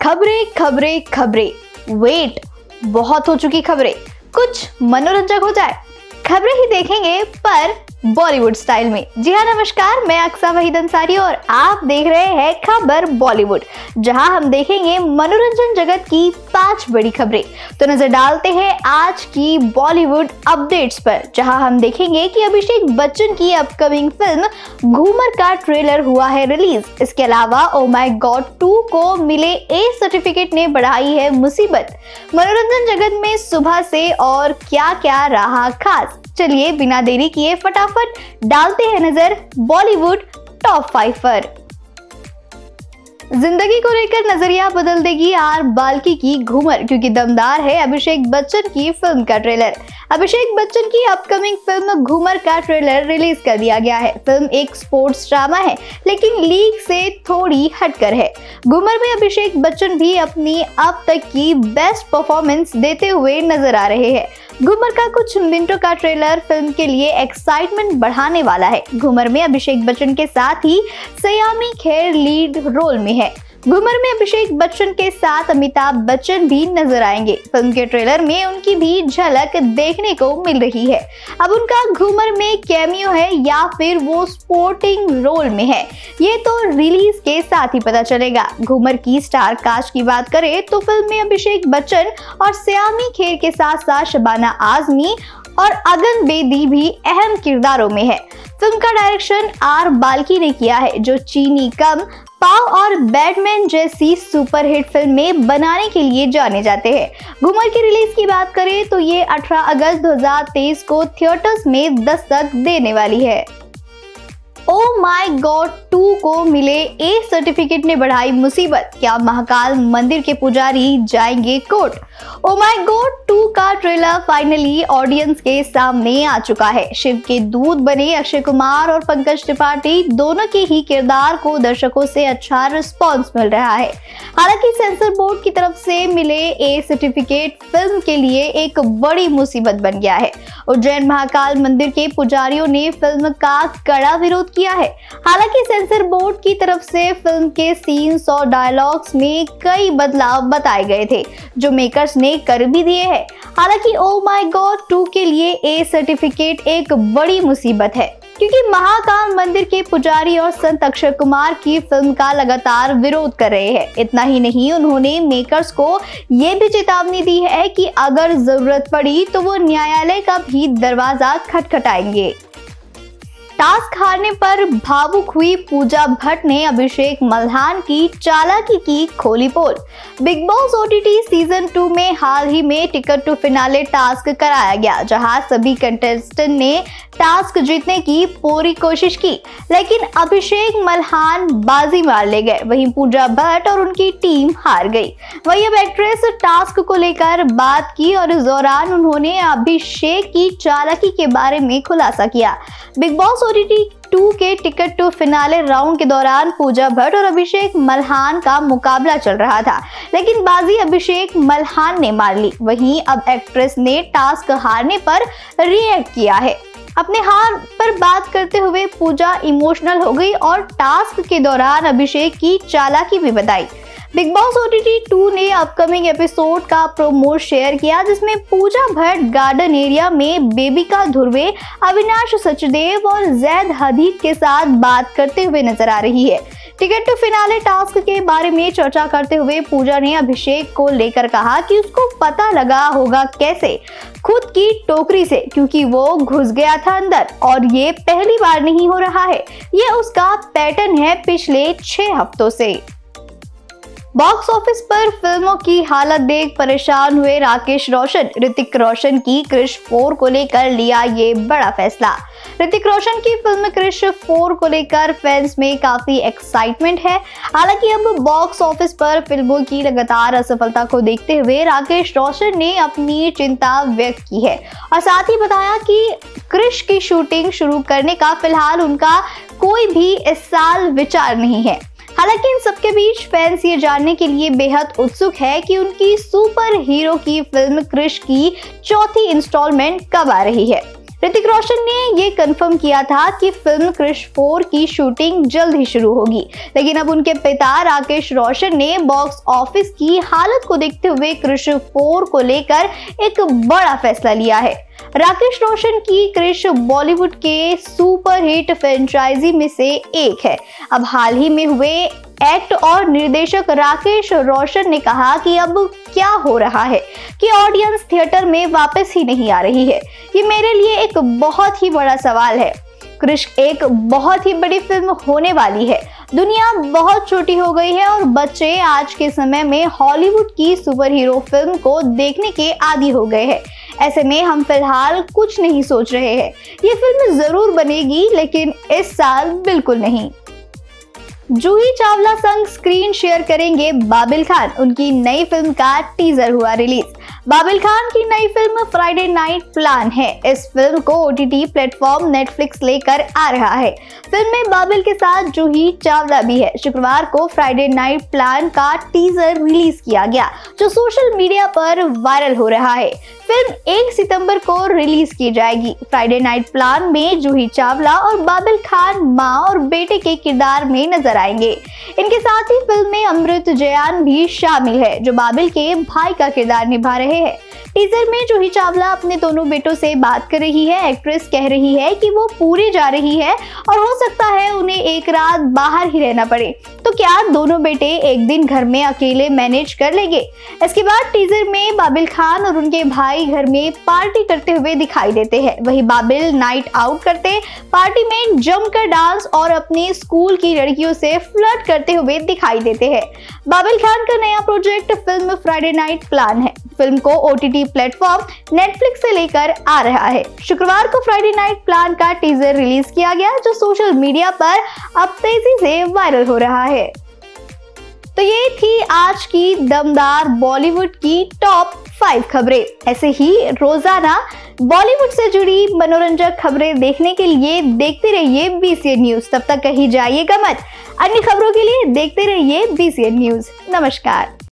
खबरें खबरें खबरें वेट बहुत हो चुकी खबरें, कुछ मनोरंजक हो जाए। खबरें ही देखेंगे पर बॉलीवुड स्टाइल में। जी हाँ, नमस्कार, मैं अक्सा वहीद अंसारी और आप देख रहे हैं खबर बॉलीवुड, जहां हम देखेंगे मनोरंजन जगत की 5 बड़ी खबरें। तो नजर डालते हैं आज की बॉलीवुड अपडेट्स पर, जहां हम देखेंगे कि अभिषेक बच्चन की अपकमिंग फिल्म घूमर का ट्रेलर हुआ है रिलीज। इसके अलावा ओ माय गॉड 2 को मिले ए सर्टिफिकेट ने बढ़ाई है मुसीबत। मनोरंजन जगत में सुबह से और क्या क्या रहा खास, चलिए बिना देरी किए फटाफट डालते हैं नजर बॉलीवुड टॉप 5 पर। जिंदगी को लेकर नजरिया बदल देगी आर बाल्की की घूमर, क्योंकि दमदार है अभिषेक बच्चन की फिल्म का ट्रेलर। अभिषेक बच्चन की अपकमिंग फिल्म घूमर का ट्रेलर रिलीज कर दिया गया है। फिल्म एक स्पोर्ट्स ड्रामा है, लेकिन लीग से थोड़ी हटकर है। घूमर में अभिषेक बच्चन भी अपनी अब तक की बेस्ट परफॉर्मेंस देते हुए नजर आ रहे हैं। घूमर का कुछ मिनटों का ट्रेलर फिल्म के लिए एक्साइटमेंट बढ़ाने वाला है। घूमर में अभिषेक बच्चन के साथ ही सयामी खेर लीड रोल में है। घूमर में अभिषेक बच्चन के साथ अमिताभ बच्चन भी नजर आएंगे। फिल्म के ट्रेलर में उनकी भी झलक देखने को मिल रही है। अब उनका घूमर में कैमियो है या फिर वो सपोर्टिंग रोल में है, ये तो रिलीज के साथ ही पता चलेगा। घूमर की स्टार कास्ट की बात करें तो फिल्म में अभिषेक बच्चन और सयामी खेर के साथ साथ शबाना आजमी और अगन बेदी भी अहम किरदारों में है। फिल्म का डायरेक्शन आर बाल्की ने किया है, जो चीनी कम पाव और बैटमैन जैसी सुपरहिट फिल्में बनाने के लिए जाने जाते हैं। घूमर की रिलीज की बात करें तो ये 18 अगस्त 2023 को थिएटर्स में दस्तक देने वाली है। ओ माय गॉड 2 को मिले ए सर्टिफिकेट ने बढ़ाई मुसीबत, क्या महाकाल मंदिर के पुजारी जाएंगे कोर्ट। ओ माय गॉड 2 का ट्रेलर फाइनली ऑडियंस के सामने आ चुका है। शिव के दूत बने अक्षय कुमार और पंकज त्रिपाठी दोनों के ही किरदार को दर्शकों से अच्छा रिस्पॉन्स मिल रहा है। हालांकि सेंसर बोर्ड की तरफ से मिले ए सर्टिफिकेट फिल्म के लिए एक बड़ी मुसीबत बन गया है। उज्जैन महाकाल मंदिर के पुजारियों ने फिल्म का कड़ा विरोध किया है। हालांकि सेंसर बोर्ड की तरफ से फिल्म के सीन्स और डायलॉग्स में कई बदलाव बताए गए थे, जो मेकर्स ने कर भी दिए हैं। हालांकि ओ माय गॉड 2 के लिए ए सर्टिफिकेट एक बड़ी मुसीबत है, क्योंकि महाकाल मंदिर के पुजारी और संत अक्षय कुमार की फिल्म का लगातार विरोध कर रहे हैं। इतना ही नहीं, उन्होंने मेकर्स को ये भी चेतावनी दी है कि अगर जरूरत पड़ी तो वो न्यायालय का भी दरवाजा खटखटाएंगे। टास्क हारने पर भावुक हुई पूजा भट्ट ने अभिषेक मल्हान की चालाकी की खोली पोल। बिग बॉस ओटीटी सीजन 2 में हाल ही में टिकट टू फिनाले टास्क कराया गया, जहां सभी कंटेस्टेंट ने टास्क जीतने की पूरी कोशिश की, लेकिन अभिषेक मल्हान बाजी मार ले गए। वहीं पूजा भट्ट और उनकी टीम हार गई। वहीं अब एक्ट्रेस टास्क को लेकर बात की और इस दौरान उन्होंने अभिषेक की चालाकी के बारे में खुलासा किया। बिग बॉस ओटीटी 2 के टिकट टू फिनाले राउंड के दौरान पूजा भट्ट और अभिषेक मल्हान का मुकाबला चल रहा था, लेकिन बाजी अभिषेक मल्हान ने मार ली। वहीं अब एक्ट्रेस ने टास्क हारने पर रिएक्ट किया है। अपने हार पर बात करते हुए पूजा इमोशनल हो गई और टास्क के दौरान अभिषेक की चालाकी भी बताई। बिग बॉस ओटीटी 2 ने अपकमिंग एपिसोड का प्रोमो शेयर किया, जिसमें पूजा भट्ट गार्डन एरिया में बेबिका धुर्वे, अविनाश सचदेव और जैद हदीद के साथ बात करते हुए नजर आ रही है। टिकट टू फिनाले टास्क के बारे में चर्चा करते हुए पूजा ने अभिषेक को लेकर कहा कि उसको पता लगा होगा कैसे, खुद की टोकरी से, क्योंकि वो घुस गया था अंदर और ये पहली बार नहीं हो रहा है, ये उसका पैटर्न है पिछले 6 हफ्तों से। बॉक्स ऑफिस पर फिल्मों की हालत देख परेशान हुए राकेश रोशन। ऋतिक रोशन की क्रिश 4 को लेकर लिया ये बड़ा फैसला। ऋतिक रोशन की फिल्म क्रिश 4 को लेकर फैंस में काफी एक्साइटमेंट है। हालांकि अब बॉक्स ऑफिस पर फिल्मों की लगातार असफलता को देखते हुए राकेश रोशन ने अपनी चिंता व्यक्त की है और साथ ही बताया कि क्रिश की शूटिंग शुरू करने का फिलहाल उनका कोई भी इस साल विचार नहीं है। हालांकि इन सबके बीच फैंस ये जानने के लिए बेहद उत्सुक है कि उनकी सुपर हीरो की फिल्म क्रिश की 4थी इंस्टॉलमेंट कब आ रही है। ऋतिक रोशन ने ये कंफर्म किया था कि फिल्म क्रिश 4 की शूटिंग जल्द ही शुरू होगी, लेकिन अब उनके पिता राकेश रोशन ने बॉक्स ऑफिस की हालत को देखते हुए क्रिश 4 को लेकर एक बड़ा फैसला लिया है। राकेश रोशन की क्रिश बॉलीवुड के सुपरहिट फ्रेंचाइजी में से एक है। अब हाल ही में हुए एक्ट और निर्देशक राकेश रोशन ने कहा कि अब क्या हो रहा है कि ऑडियंस थिएटर में वापस ही नहीं आ रही है। ये मेरे लिए एक बहुत ही बड़ा सवाल है। क्रिश एक बहुत ही बड़ी फिल्म होने वाली है। दुनिया बहुत छोटी हो गई है और बच्चे आज के समय में हॉलीवुड की सुपर हीरो फिल्म को देखने के आदी हो गए हैं। ऐसे में हम फिलहाल कुछ नहीं सोच रहे हैं। ये फिल्म जरूर बनेगी, लेकिन इस साल बिल्कुल नहीं। जूही चावला संग स्क्रीन शेयर करेंगे बाबिल खान। उनकी नई फिल्म का टीजर हुआ रिलीज। बाबिल खान की नई फिल्म फ्राइडे नाइट प्लान है। इस फिल्म को ओटीटी प्लेटफॉर्म नेटफ्लिक्स लेकर आ रहा है। फिल्म में बाबिल के साथ जूही चावला भी है। शुक्रवार को फ्राइडे नाइट प्लान का टीजर रिलीज किया गया, जो सोशल मीडिया पर वायरल हो रहा है। फिल्म 1 सितंबर को रिलीज की जाएगी। फ्राइडे नाइट प्लान में जूही चावला और बाबिल खान माँ और बेटे के किरदार में नजर आएंगे। इनके साथ ही फिल्म में अमृत जयान भी शामिल है, जो बाबिल के भाई का किरदार निभा रहे हैं। टीजर में जूही चावला अपने दोनों बेटों से बात कर रही है। एक्ट्रेस कह रही है कि वो पूरे जा रही है और हो सकता है उन्हें एक रात बाहर ही रहना पड़े। तो क्या दोनों बेटे एक दिन घर में अकेले मैनेज कर लेंगे? इसके बाद टीजर में बाबिल खान और उनके भाई घर में पार्टी करते हुए दिखाई देते हैं। वहीं बाबिल नाइट आउट करते, पार्टी में जमकर डांस और अपनी स्कूल की लड़कियों से फ्लर्ट करते हुए दिखाई देते हैं। बाबिल खान का नया project film Friday night plan है। फिल्म को ओटीटी प्लेटफॉर्म नेटफ्लिक्स से लेकर आ रहा है। शुक्रवार को फ्राइडे नाइट प्लान का टीजर रिलीज किया गया, जो सोशल मीडिया पर अब तेजी से वायरल हो रहा है। तो ये थी आज की दमदार बॉलीवुड की टॉप 5 खबरें। ऐसे ही रोजाना बॉलीवुड से जुड़ी मनोरंजक खबरें देखने के लिए देखते रहिए BCN न्यूज। तब तक कहीं जाइएगा मत। अन्य खबरों के लिए देखते रहिए BCN न्यूज। नमस्कार।